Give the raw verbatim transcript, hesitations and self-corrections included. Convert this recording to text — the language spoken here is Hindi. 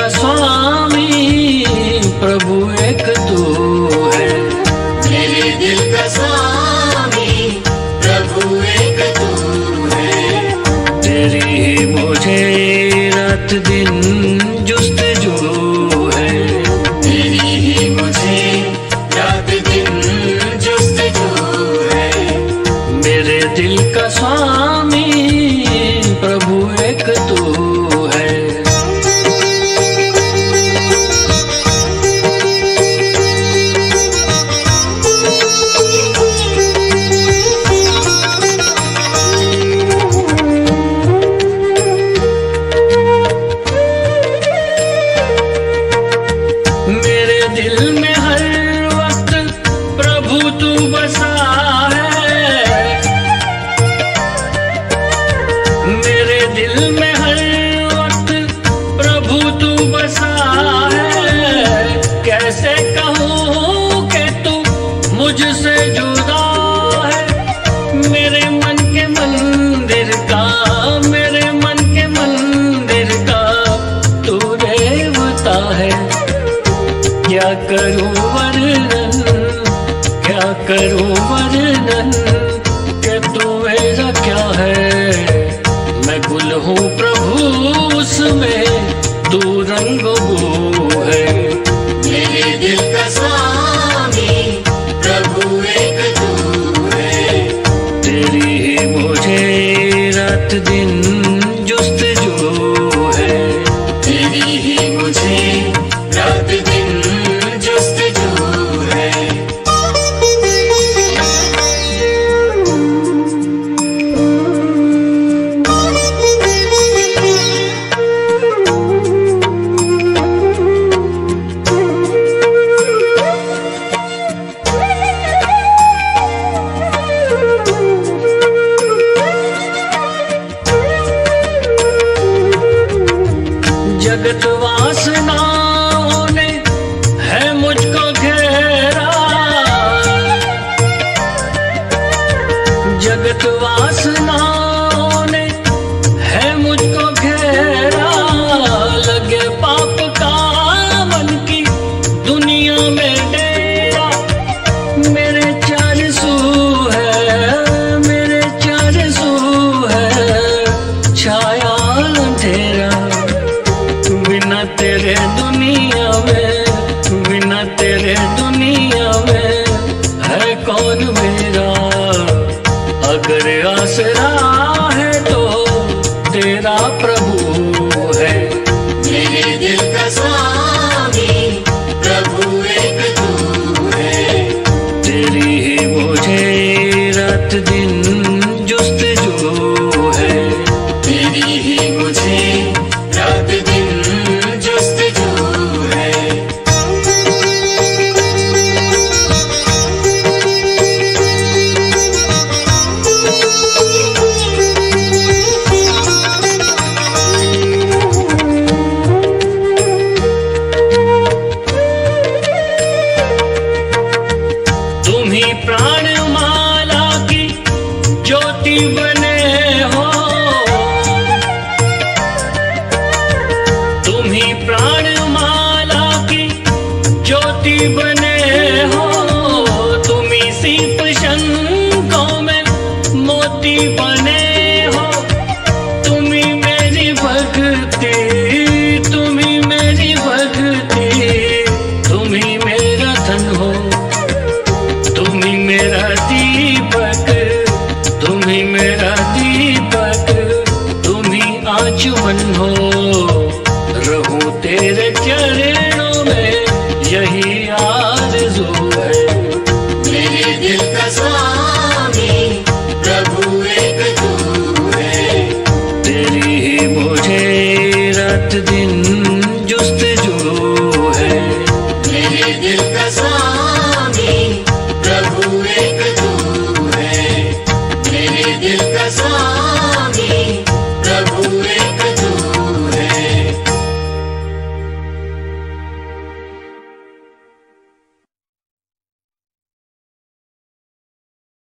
का स्वामी प्रभु एक तू है। मेरे दिल का स्वामी प्रभु एक तू है। तेरी ही मुझे रात दिन जुस्तजू है। तेरी ही मुझे रात दिन जुस्तजू है। मेरे दिल का स्वामी प्रभु एक तू है। मेरे दिल में हर वक्त प्रभु तू बसा है। मेरे दिल में हर वक्त प्रभु तू बसा है। कैसे कहूँ कि तू मुझसे जुदा है। मेरे मन के मंदिर का, मेरे मन के मंदिर का तू देवता है। क्या करूं वर्णन, क्या करूं वर्णन कि तू मेरा क्या है। मैं गुल हूँ प्रभु उसमें तू रंगबू है। मेरे दिल का स्वामी प्रभु एक तू है। तेरी ही मुझे रात दिन जुस्तजू है। तेरी ही मुझे रात दिन जुस्तजू है। जगत वासनाओं ने है मुझको घेरा। जगत वासनाओं ने है मुझको घेरा। लगे पाप का मन की दुनिया में डेरा। मेरे चार सू है, मेरे चार सू है छाया अंधेरा। बिना तेरे दुनिया में, बिना तेरे दुनिया में है कौन मेरा। अगर आसरा है तो तेरा प्रभु है। मेरे दिल का स्वामी प्रभु एक तू है। तेरी ही मुझे रात दिन जुस्तजू है। तेरी ही मुझे रात दिन जुस्तजू है। तुम ही प्राणमाला की ज्योति बने हो। तुम ही प्राणमाला की ज्योति बने हो। तुम ही सीप शंखों में मोती बने हो। तुम ही मेरी भक्ति, तुम ही मेरी भक्ति, तुम ही मेरा धन हो। तुम ही मेरा दीपक, तुम ही मेरा दीपक, तुम ही आचमन हो। रहूं तेरे चरणों में यही आरज़ू है। मेरे दिल का स्वामी प्रभु एक तू है। तेरी ही मुझे रात दिन जुस्तजू है। मेरे दिल का स्वामी प्रभु एक